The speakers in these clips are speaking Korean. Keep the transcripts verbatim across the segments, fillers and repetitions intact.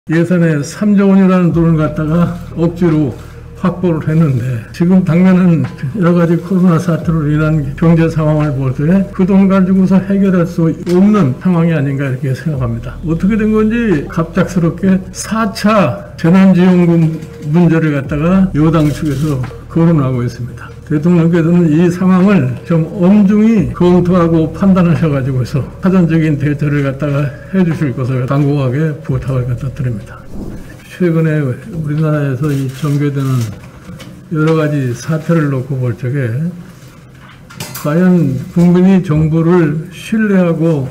예산에 삼조 원이라는 돈을 갖다가 억지로 확보를 했는데 지금 당면은 여러 가지 코로나 사태로 인한 경제 상황을 볼 때 그 돈 가지고서 해결할 수 없는 상황이 아닌가 이렇게 생각합니다. 어떻게 된 건지 갑작스럽게 사 차 재난지원금 문제를 갖다가 여당 측에서 거론하고 있습니다. 대통령께서는 이 상황을 좀 엄중히 검토하고 판단하셔가지고서 사전적인 대처를 갖다가 해주실 것을 간곡하게 부탁을 갖다 드립니다. 최근에 우리나라에서 이 전개되는 여러 가지 사태를 놓고 볼 적에 과연 국민이 정부를 신뢰하고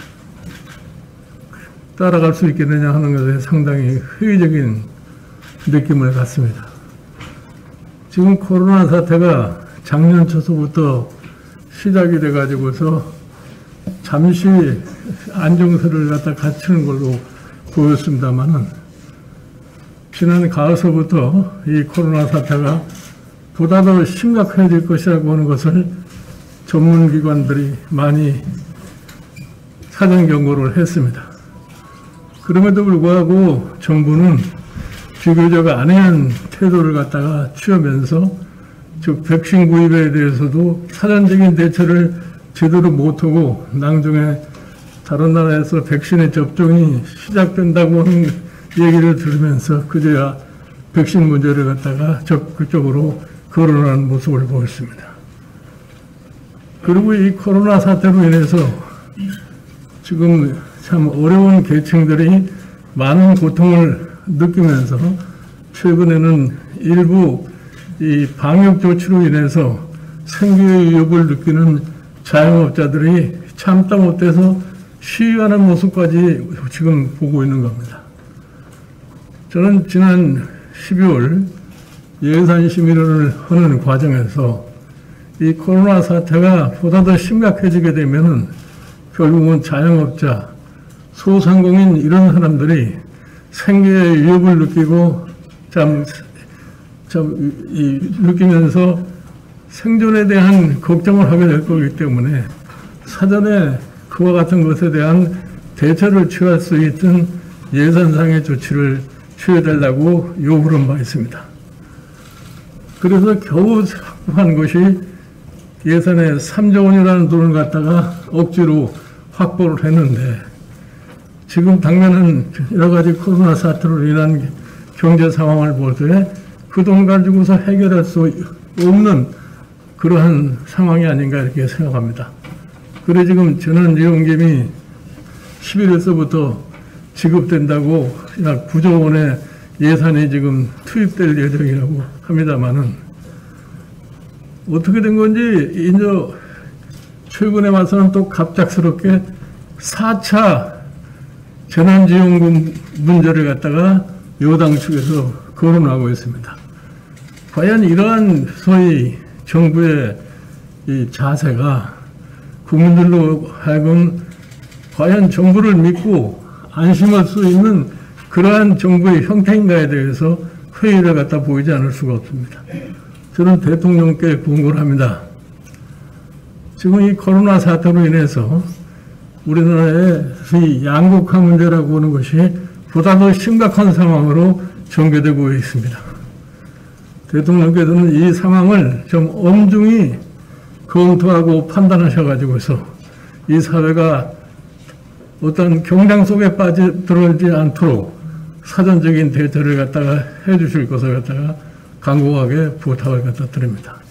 따라갈 수 있겠느냐 하는 것에 상당히 회의적인 느낌을 갖습니다. 지금 코로나 사태가 작년 초서부터 시작이 돼 가지고서 잠시 안정세를 갖다 갖추는 걸로 보였습니다만은 지난 가을서부터 이 코로나 사태가 보다 더 심각해질 것이라고 하는 것을 전문기관들이 많이 사전 경고를 했습니다. 그럼에도 불구하고 정부는 비교적 안해한 태도를 갖다가 취하면서 즉 백신 구입에 대해서도 사전적인 대처를 제대로 못하고 나중에 다른 나라에서 백신의 접종이 시작된다고 하는 얘기를 들으면서 그제야 백신 문제를 갖다가 적극적으로 거론하는 모습을 보였습니다. 그리고 이 코로나 사태로 인해서 지금 참 어려운 계층들이 많은 고통을 느끼면서 최근에는 일부 이 방역 조치로 인해서 생계의 위협을 느끼는 자영업자들이 참다 못해서 시위하는 모습까지 지금 보고 있는 겁니다. 저는 지난 십이월 예산심의를 하는 과정에서 이 코로나 사태가 보다 더 심각해지게 되면은 결국은 자영업자, 소상공인 이런 사람들이 생계의 위협을 느끼고 참, 참, 이, 느끼면서 생존에 대한 걱정을 하게 될 거기 때문에 사전에 그와 같은 것에 대한 대처를 취할 수 있는 예산상의 조치를 취해달라고 요구를 한 바 있습니다. 그래서 겨우 확보한 것이 예산에 삼조 원이라는 돈을 갖다가 억지로 확보를 했는데 지금 당면은 여러 가지 코로나 사태로 인한 경제 상황을 볼 때 그 돈 가지고서 해결할 수 없는 그러한 상황이 아닌가 이렇게 생각합니다. 그래 지금 재난지원금이 십일월서부터 지급된다고 약 구조 원의 예산이 지금 투입될 예정이라고 합니다만은 어떻게 된 건지 이제 최근에 와서는 또 갑작스럽게 사 차 재난지원금 문제를 갖다가 여당 측에서 거론하고 있습니다. 과연 이러한 소위 정부의 이 자세가 국민들로 하여금 과연 정부를 믿고 안심할 수 있는 그러한 정부의 형태인가에 대해서 회의를 갖다 보이지 않을 수가 없습니다. 저는 대통령께 권고를 합니다. 지금 이 코로나 사태로 인해서 우리나라의 이 양극화 문제라고 하는 것이 보다 더 심각한 상황으로 전개되고 있습니다. 대통령께서는 이 상황을 좀 엄중히 검토하고 판단하셔가지고서 이 사회가 어떤 경장 속에 빠져들어오지 않도록 사전적인 대처를 갖다가 해주실 것을 갖다가 간곡하게 부탁을 갖다 드립니다.